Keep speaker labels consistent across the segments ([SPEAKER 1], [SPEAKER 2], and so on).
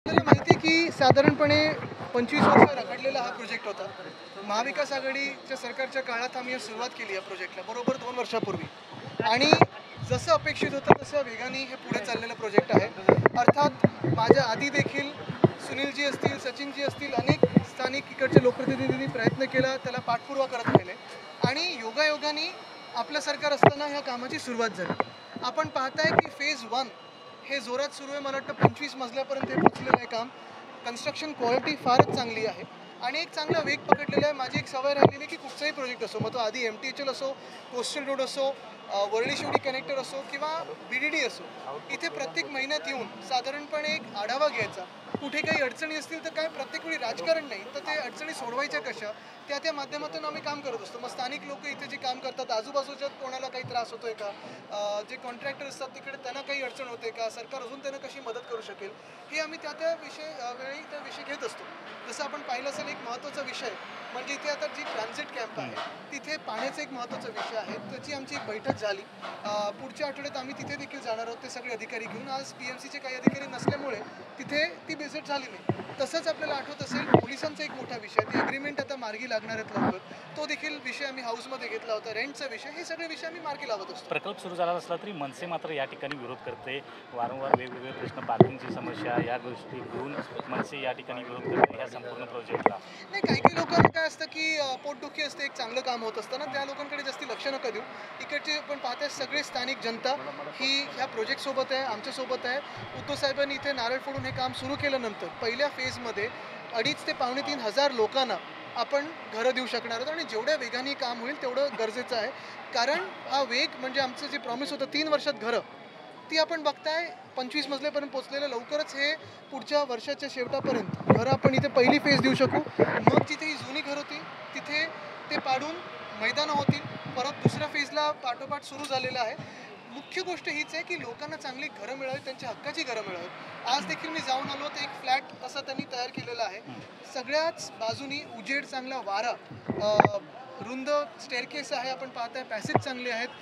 [SPEAKER 1] आपल्याला माहिती आहे की साधारणपणे 25 वर्ष रखडलेला हा प्रोजेक्ट होता. महाविकास आघाडीच्या सरकारच्या काळात आम्ही सुरुवात केली या प्रोजेक्टला बरोबर 2 वर्षापूर्वी आणि जसं अपेक्षित होतं तसं वेगाने हे पुढे चाललेलं प्रोजेक्ट आहे. अर्थात माझ्या आधी देखील सुनीलजी असतील, सचिनजी असतील, अनेक स्थानिक इकडचे लोकप्रतिनिधींनी प्रयत्न केला, त्याला पाठपुरावा करत राहिले आणि योगायोगाने आपलं सरकार असताना ह्या कामाची सुरुवात झाली. आपण पाहताय की फेज 1 हे जोरात सुरू आहे. मला वाटतं 25 मजल्यापर्यंत हे पोचलेलं आहे काम. कन्स्ट्रक्शन क्वालिटी फारच चांगली आहे आणि एक चांगला वेग पकडलेला आहे. माझी एक सवय राहिलेली की कुठचाही प्रोजेक्ट असो, मग तो आधी MTHL असो, कोस्टल रोड असो, वरळी शिवडी कनेक्टर असो किंवा BDD असो, इथे प्रत्येक महिन्यात येऊन साधारणपणे एक आढावा घ्यायचा. कुठे काही अडचणी असतील तर काय, प्रत्येक वेळी राजकारण नाही तर ते अडचणी सोडवायच्या कशा, त्या माध्यमातून आम्ही काम करत असतो. मग स्थानिक लोक इथे जे काम करतात, आजूबाजूच्या कोणाला काही त्रास होतोय का, जे कॉन्ट्रॅक्टर असतात तिकडे त्यांना काही अडचण होते का, सरकार अजून त्यांना कशी मदत करू शकेल, हे आम्ही त्या वेळी त्या विषय घेत असतो. जसं आपण पाहिलं असेल, एक महत्त्वाचा विषय म्हणजे इथे आता जी ट्रान्झिट कॅम्प आहे तिथे पाण्याचा एक महत्त्वाचा विषय आहे. त्याची आमची एक बैठक झाली. पुढच्या आठवड्यात आम्ही तिथे देखील जाणार आहोत, ते सगळे अधिकारी घेऊन. आज PMCचे काही अधिकारी नसल्यामुळे तिथे ती व्हिजिट झाली नाही. तसंच आपल्याला आठवत असेल, पोलिसांचा एक मोठा विषय, ते अग्रीमेंट आता मार्गी लागणार आहेत लवकर, तो देखील विषय आम्ही हाऊसमध्ये घेतला होता. रेंटचा विषय, हे सगळे विषय आम्ही मार्गी लावत असतो.
[SPEAKER 2] प्रकल्प सुरू झाला असला तरी मनसे मात्र या ठिकाणी विरोध करते. वारंवार वेगवेगळे प्रश्न, पार्किंगची समस्या, या गोष्टी घेऊन मनसे या ठिकाणी विरोध करते ह्या संपूर्ण प्रोजेक्टला.
[SPEAKER 1] नाही, काही लोकांना काय असतं की पोटदुखी असते, एक चांगलं काम होत असताना त्या लोकांकडे जास्ती लक्ष नका देऊ. इकडचे आपण पाहताय सगळे स्थानिक जनता ही ह्या प्रोजेक्टसोबत आहे, आमच्यासोबत आहे. उद्धव साहेबांनी इथे नारळ फोडून हे काम सुरू केल्यानंतर पहिल्या फेजमध्ये 2,500 ते 2,500 लोकांना आपण घरं देऊ शकणार आहोत आणि जेवढ्या वेगाने काम होईल तेवढं गरजेचं आहे. कारण हा वेग म्हणजे आमचं जे प्रॉमिस होतं 3 वर्षात घरं, ती आपण बघताय 25 मजल्यापर्यंत पोचलेलं. लवकरच हे पुढच्या वर्षाच्या शेवटापर्यंत घरं आपण इथे पहिली फेज देऊ शकू. मग जिथे ही जुनी घरं होती तिथे ते पाडून मैदानं होतील. परत दुसऱ्या फेजला पाठोपाठ सुरू झालेलं आहे. मुख्य गोष्ट हीच आहे की लोकांना चांगली घरं मिळावी, त्यांच्या हक्काची घरं मिळावी. आज देखील मी जाऊन आलो तर एक फ्लॅट असा त्यांनी तयार केलेला आहे. सगळ्याच बाजूनी उजेड, चांगला वारा, रुंद स्टेअरकेस आहे, आपण पाहताय पॅसेज चांगले आहेत,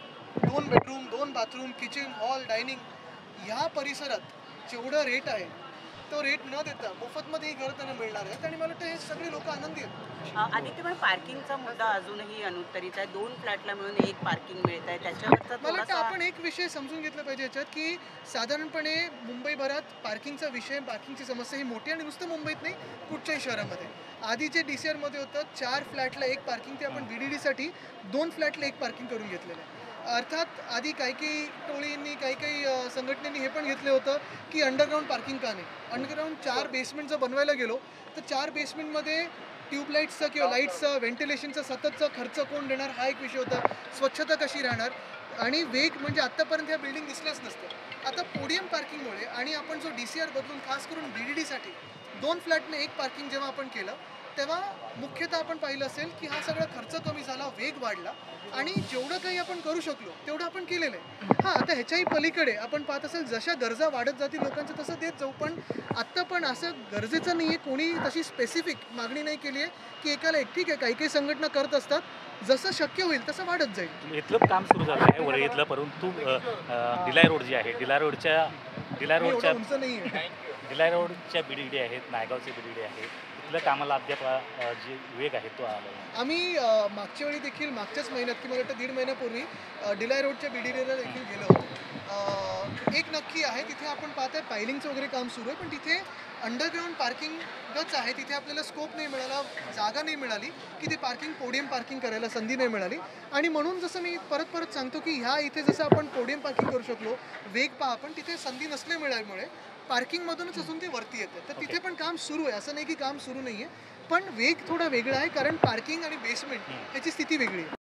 [SPEAKER 1] 2 bedroom, 2 bathroom, kitchen, hall, dining. ह्या परिसरात जेवढं रेट आहे तो रेट न देता मोफतमध्ये ही घरं त्यांना मिळणार आहेत आणि मला वाटतं हे सगळे लोक आनंदी आहेत.
[SPEAKER 3] आदित्य, पण पार्किंगचा मुद्दा अजूनही अनुत्तरित आहे. 2 फ्लॅटला मिळून 1 पार्किंग मिळत आहे, त्याच्यावरचा
[SPEAKER 1] मला वाटतं आपण एक विषय समजून घेतला पाहिजे याच्यात की साधारणपणे मुंबईभरात पार्किंगचा विषय, पार्किंगची समस्या ही मोठी आणि नुसतं मुंबईत नाही, कुठच्याही शहरामध्ये. आधी जे DCRमध्ये होतं 4 फ्लॅटला 1 पार्किंग, ते आपण BDDसाठी 2 फ्लॅटला 1 पार्किंग करून घेतलेलं आहे. अर्थात आधी काही टोळींनी, काही संघटनेनी हे पण घेतलं होतं की अंडरग्राऊंड पार्किंग का नाही. अंडरग्राऊंड 4 बेसमेंट जर बनवायला गेलो तर 4 बेसमेंटमध्ये ट्यूबलाईट्सचा किंवा लाईट्सचा, व्हेंटिलेशनचा सततचा खर्च कोण देणार, हा एक विषय होता. स्वच्छता कशी राहणार आणि वेग म्हणजे आत्तापर्यंत ह्या बिल्डिंग दिसल्याच नसतं. आता पोडियम पार्किंगमुळे आणि आपण जो DCR बदलून खास करून BDDसाठी 2 फ्लॅटने 1 पार्किंग जेव्हा आपण केलं तेव्हा मुख्यतः आपण पाहिलं असेल की हा सगळा खर्च कमी झाला, वेग वाढला आणि जेवढं काही आपण करू शकलो तेवढं आपण केलेलं आहे. हां, आता ह्याच्याही पलीकडे आपण पाहत असेल जशा गरजा वाढत जातील लोकांचं तसं देत जाऊ. पण आत्ता पण असं गरजेचं नाही आहे, कोणी तशी स्पेसिफिक मागणी नाही केली आहे की एकाला एक. ठीक आहे, काही संघटना करत असतात, जसं शक्य होईल तसं वाढत जाईल.
[SPEAKER 2] इथलं काम सुरू झालं आहे वरळीतलं, परंतु ढिलाय रोड जे आहे, ढिलाय रोडच्या
[SPEAKER 1] उंच नाही आहे.
[SPEAKER 2] ढिलाय रोडच्या BDD आहेत, नायगावचे BDD आहेत, तिथल्या कामाला अद्याप जे वेग आहे तो आला आहे.
[SPEAKER 1] आम्ही मागच्या वेळी देखील मागच्याच महिन्यात किंवा वाटतं 1.5 महिन्यापूर्वी ढिलाय रोडच्या BDDला देखील गेलो होतो. एक नक्की आहे, तिथे आपण पाहताय पायलिंगचं वगैरे काम सुरू आहे, पण तिथे अंडरग्राऊंड पार्किंगच आहे. तिथे आपल्याला स्कोप नाही मिळाला, जागा नाही मिळाली की ते पार्किंग, पोडियम पार्किंग करायला संधी नाही मिळाली. आणि म्हणून जसं मी परत सांगतो की ह्या इथे जसं आपण पोडियम पार्किंग करू शकलो, वेग पहा, पण तिथे संधी नसल्यामुळे पार्किंगमधूनच अजून ते वरती येतं. तर तिथे पण काम सुरू आहे, असं नाही की काम सुरू नाही आहे, पण वेग थोडा वेगळा आहे कारण पार्किंग आणि बेसमेंट याची स्थिती वेगळी आहे.